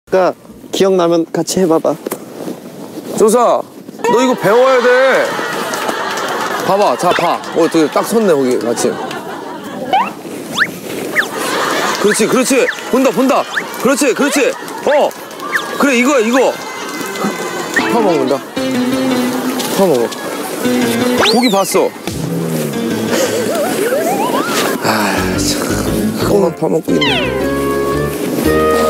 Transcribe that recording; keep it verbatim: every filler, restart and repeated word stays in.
그러니까 기억나면 같이 해봐봐. 조사, 너 이거 배워야 돼. 봐봐, 자, 봐. 어, 되게 딱 섰네, 거기, 마침. 그렇지, 그렇지. 본다, 본다. 그렇지, 그렇지. 어, 그래, 이거야, 이거. 파먹는다. 파먹어. 고기 봤어. 아, 참. 그거만 파먹고 있네.